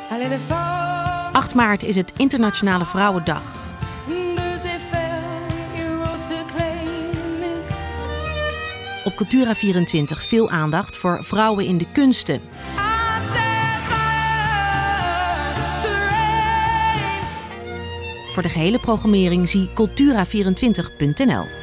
8 maart is het Internationale Vrouwendag. Op Cultura24 veel aandacht voor vrouwen in de kunsten. Voor de gehele programmering zie cultura24.nl.